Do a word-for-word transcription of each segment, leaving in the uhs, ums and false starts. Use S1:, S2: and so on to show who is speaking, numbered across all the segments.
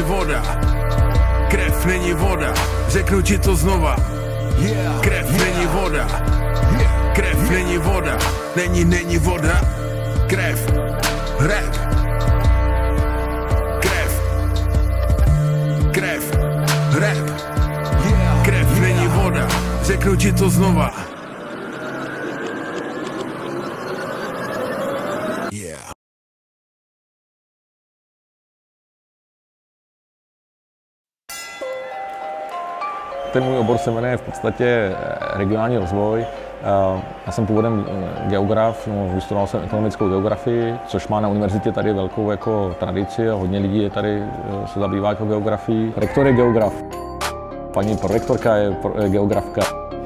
S1: není voda, krev není voda, řeknu ti to znova. Krev není voda, krev není voda, není, není voda, krev, rap. Krev, krev, rap. Krev není voda, řeknu ti to znova.
S2: Ten můj obor se jmenuje v podstatě regionální rozvoj. Já jsem původem geograf, no, vystudoval jsem ekonomickou geografii, což má na univerzitě tady velkou jako tradici a hodně lidí je tady se zabývá jako geografií. Rektor je geograf, paní prorektorka je geografka.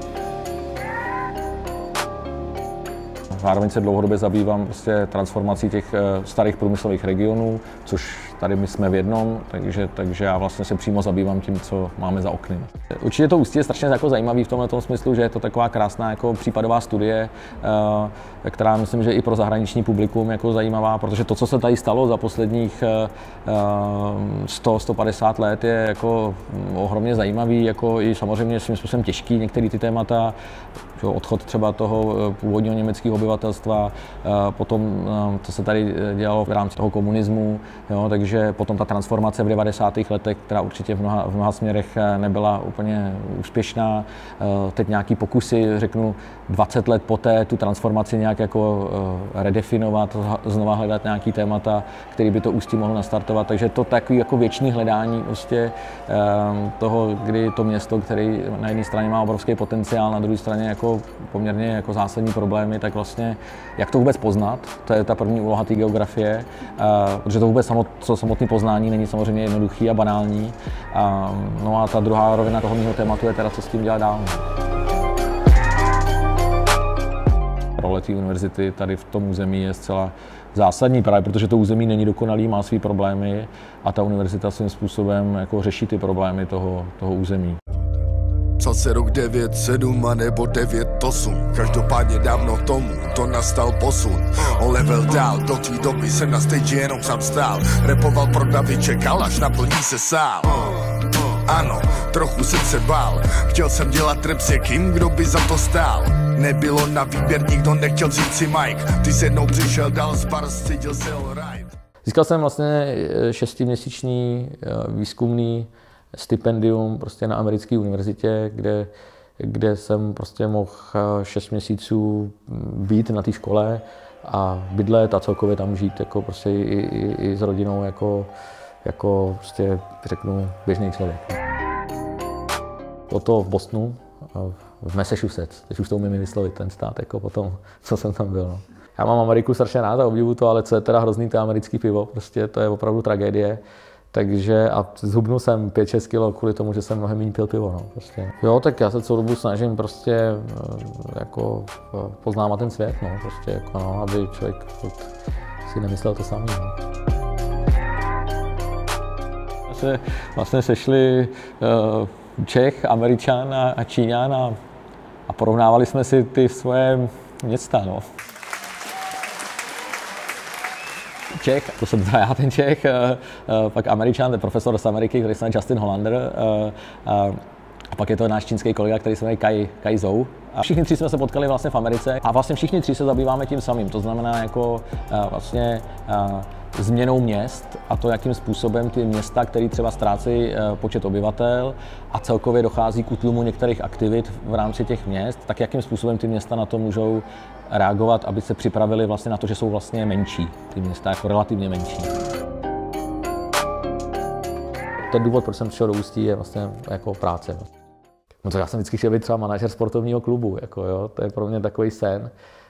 S2: Zároveň se dlouhodobě zabývám prostě transformací těch starých průmyslových regionů, což tady my jsme v jednom, takže, takže já vlastně se přímo zabývám tím, co máme za oknem. Určitě to Ústí je strašně jako zajímavý v tomhle tom smyslu, že je to taková krásná jako případová studie, která myslím, že i pro zahraniční publikum jako zajímavá, protože to, co se tady stalo za posledních sto až sto padesát let, je jako ohromně zajímavý, jako i samozřejmě svým způsobem těžký některé ty témata, odchod třeba toho původního německého obyvatelstva, potom to se tady dělalo v rámci toho komunismu, jo, takže potom ta transformace v devadesátých letech, která určitě v mnoha, v mnoha směrech nebyla úplně úspěšná. Teď nějaký pokusy, řeknu, dvacet let poté tu transformaci nějak jako redefinovat, znova hledat nějaký témata, který by to Ústí mohlo nastartovat, takže to takový jako věčný hledání prostě toho, kdy to město, který na jedné straně má obrovský potenciál, na druhé straně jako poměrně jako zásadní problémy, tak vlastně jak to vůbec poznat, to je ta první úloha té geografie, protože to vůbec samot, co samotné poznání není samozřejmě jednoduchý a banální. No a ta druhá rovina toho mého tématu je teda, co s tím dělat dál. Role té univerzity tady v tom území je zcela zásadní, právě protože to území není dokonalý, má své problémy a ta univerzita svým způsobem jako řeší ty problémy toho, toho území.
S3: Psal se rok devět sedm a nebo devět osm, každopádně dávno tomu to nastal posun. O level dál, do té doby jsem na stage jenom sám stál, rapoval pro davy, čekal až naplní se sál. Ano, trochu jsem se bál, chtěl jsem dělat rap s někým, kdo by za to stál. Nebylo na výběr, nikdo nechtěl vzít si mic, ty se jednou přišel, dal z bar, cítil se alright.
S2: Získal jsem vlastně šestiměsíční výzkumný stipendium prostě na americké univerzitě, kde, kde jsem prostě mohl šest měsíců být na té škole a bydlet a celkově tam žít jako prostě i, i, i s rodinou jako, jako prostě řeknu běžný člověk. Bylo to v Bostonu, v Massachusetts, teď už to umím vyslovit ten stát, jako potom, co jsem tam byl. No. Já mám Ameriku strašně rád a obdivuju to, ale co je teda hrozný, to americký pivo, prostě to je opravdu tragédie. Takže a zhubnul jsem pět šest kilo kvůli tomu, že jsem mnohem méně pil pivo. No, prostě. Jo, tak já se celou dobu snažím prostě jako poznávat ten svět, no, prostě jako no, aby člověk si nemyslel to samý. No. Se vlastně sešli uh, Čech, Američan a, a Číňan a, a porovnávali jsme si ty svoje města. No. Čech, to jsem já ten Čech, pak Američan, ten profesor z Ameriky, který se jmenuje Justin Hollander, a pak je to náš čínský kolega, který se jmenuje Kai, Kai Zhou. A všichni tři jsme se potkali vlastně v Americe a vlastně všichni tři se zabýváme tím samým, to znamená jako vlastně změnou měst a to, jakým způsobem ty města, které třeba ztrácejí počet obyvatel a celkově dochází k útlumu některých aktivit v rámci těch měst, tak jakým způsobem ty města na to můžou reagovat, aby se připravili vlastně na to, že jsou vlastně menší, ty města jako relativně menší. Ten důvod, proč jsem přišel do Ústí, je vlastně jako práce. No to já jsem vždycky chtěl být třeba manažer sportovního klubu, jako jo, to je pro mě takový sen.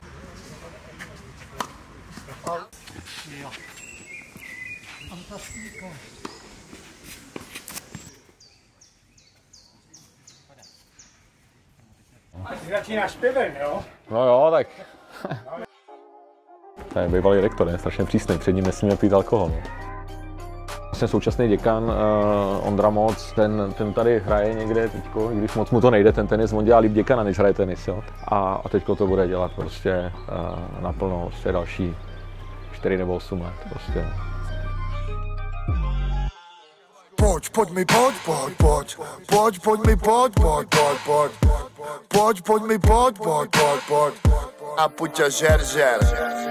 S4: Ty začínáš pivem, jo?
S2: No jo, tak. To je bývalý rektor, je strašně přísný, před ním nesmíme pít alkohol. Vlastně současný děkan uh, Ondra Moc, ten, ten tady hraje někde teďko, i když moc mu to nejde, ten tenis, on dělá líp děkana, než hraje tenis, jo. A, a teďko to bude dělat prostě uh, naplno, prostě další čtyři nebo osm let, prostě.
S3: Pojď, pojď mi, pojď, pojď, pojď. Pojď, pojď mi, pojď, pojď, pojď, pojď. Pojď, pojď mi, pojď, pojď, pojď, pojď. A pojď a žer, žer.